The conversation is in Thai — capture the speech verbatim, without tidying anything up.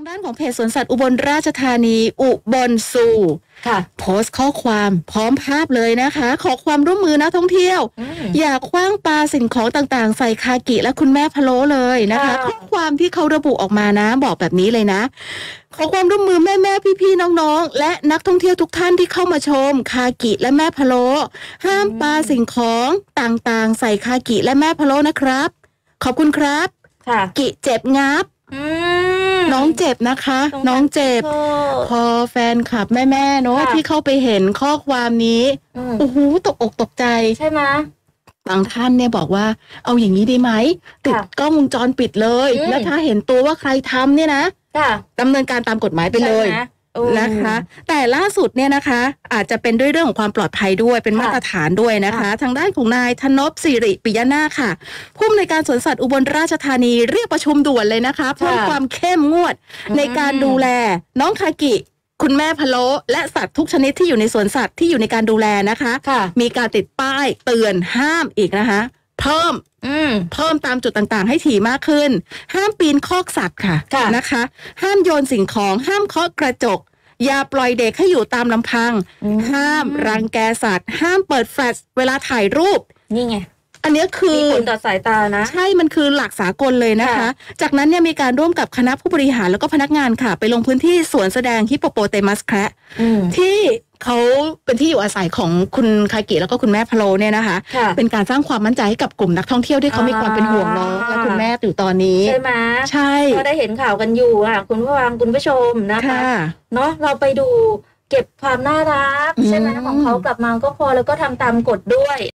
างด้านของเพจสวนสัตว์อุบลราชธานีอุบลซูค่ะโพสต์ข้อความพร้อมภาพเลยนะคะขอความร่วมมือนักท่องเที่ยวอย่าคว้างปาสิ่งของต่างๆใส่คากิและคุณแม่พะโล้เลยนะคะข้อความที่เขาระบุออกมานะบอกแบบนี้เลยนะขอความร่วมมือแม่ๆพี่ๆน้องๆและนักท่องเที่ยวทุกท่านที่เข้ามาชมคากิและแม่พะโล้ห้ามปาสิ่งของต่างๆใส่คากิและแม่พะโล้นะครับขอบคุณครับกิเจ็บงับน้องเจ็บนะคะน้องเจ็บพอแฟนคลับแม่ๆเนาะที่เข้าไปเห็นข้อความนี้โอ้โหตกอกตกใจใช่ไหมบางท่านเนี่ยบอกว่าเอาอย่างนี้ดีไหมติดกล้องวงจรปิดเลยแล้วถ้าเห็นตัวว่าใครทำเนี่ยนะดำเนินการตามกฎหมายไปเลยนะคะแต่ล่าสุดเนี่ยนะคะอาจจะเป็นด้วยเรื่องของความปลอดภัยด้วยเป็นมาตรฐานด้วยนะคะทางด้านของนายธนพสิริปิยนาค่ะผู้อำนวยการสวนสัตว์อุบลราชธานีเรียกประชุมด่วนเลยนะคะเพิ่มความเข้มงวดในการดูแลน้องคากิคุณแม่พะโล้และสัตว์ทุกชนิดที่อยู่ในสวนสัตว์ที่อยู่ในการดูแลนะคะมีการติดป้ายเตือนห้ามอีกนะคะเพิ่มเพิ่มตามจุดต่างๆให้ถี่มากขึ้นห้ามปีนคอกสัตว์ค่ะนะคะห้ามโยนสิ่งของห้ามเคาะกระจกอย่าปล่อยเด็กให้อยู่ตามลำพังห้ามรังแกสัตว์ห้ามเปิดแฟลชเวลาถ่ายรูปนี่ไงอันนี้คือมีผลต่อสายตานะใช่มันคือหลักสากลเลยนะคะจากนั้นเนี่ยมีการร่วมกับคณะผู้บริหารแล้วก็พนักงานค่ะไปลงพื้นที่สวนแสดงฮิปโปโปเตมัสแคระที่เขาเป็นที่อยู่อาศัยของคุณคากิแล้วก็คุณแม่พะโล้เนี่ยนะคะเป็นการสร้างความมั่นใจให้กับกลุ่มนักท่องเที่ยวที่เขามีความเป็นห่วงน้องและคุณแม่อยู่ตอนนี้ใช่ไหมใช่ก็ได้เห็นข่าวกันอยู่ค่ะคุณผู้ฟังคุณผู้ชมนะคะเนาะเราไปดูเก็บความน่ารักใช่ไหมของเขากลับมาก็พอแล้วก็ทำตามกฎด้วย